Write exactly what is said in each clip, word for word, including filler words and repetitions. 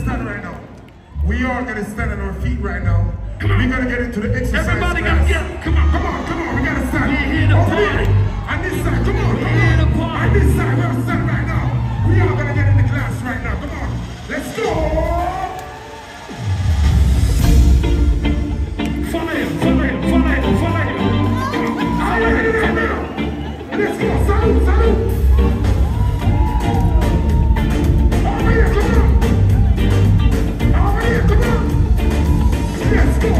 stand right now. We all gotta stand on our feet right now. Come on. We gotta get into the exercise. Everybody class. gotta get. Come on, come on, come on. We gotta stand. We're here to Over party. here. On this side, come on, come Here to on. party. On this side, we're standing right now. We all gonna get in the class right now. Come on, let's go. Follow him, follow him, follow him, follow him. Are you ready right now? Let's go. Salute, salute. Over here, come on. Over here, come on. Let's go.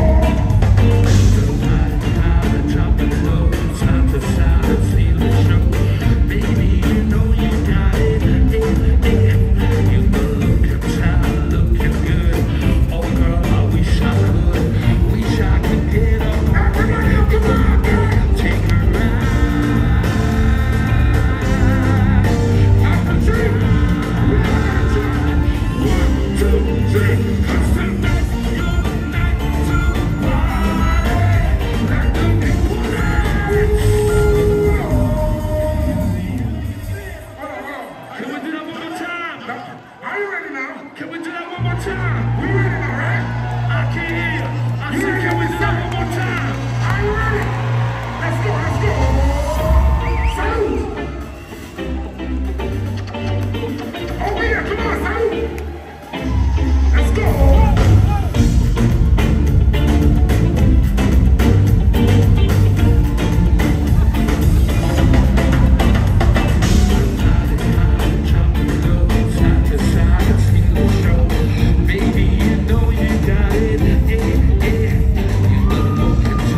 Baby, you know you got it. Yeah, yeah. You look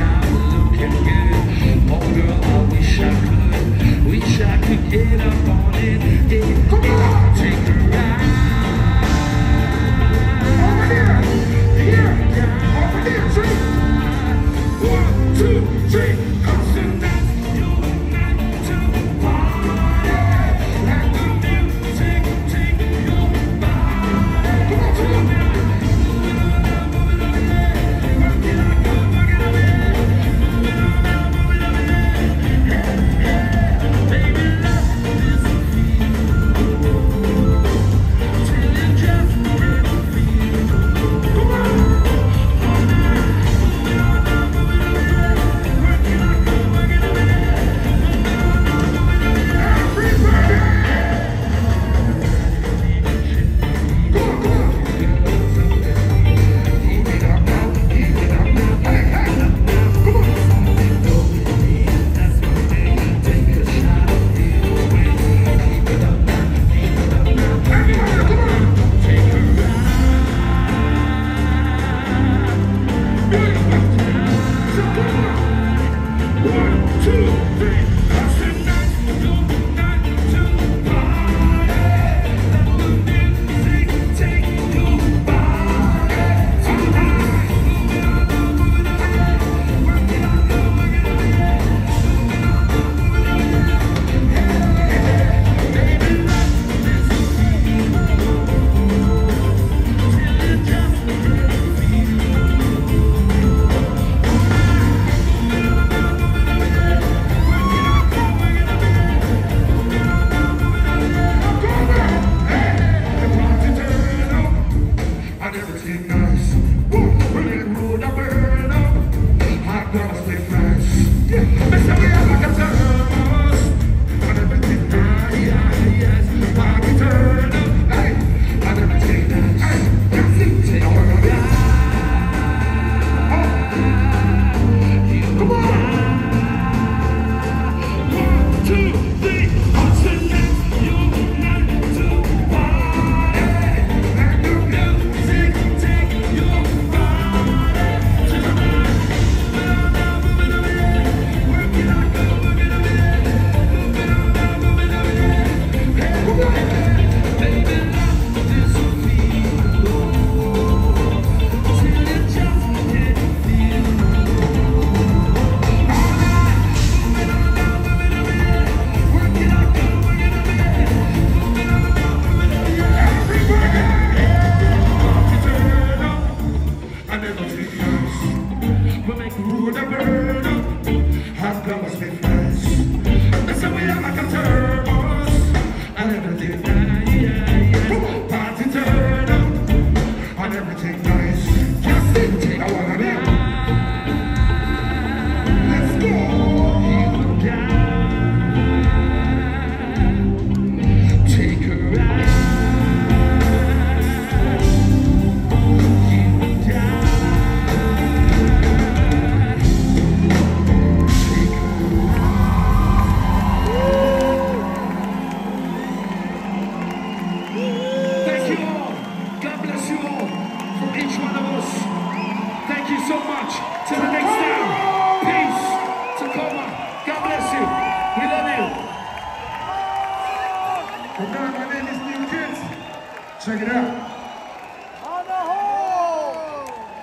Check it out. On the hole!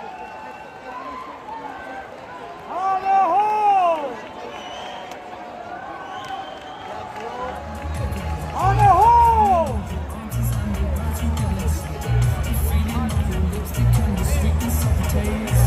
On the hole! On the hole! Feeling of the lipstick and the sweetness of the taste.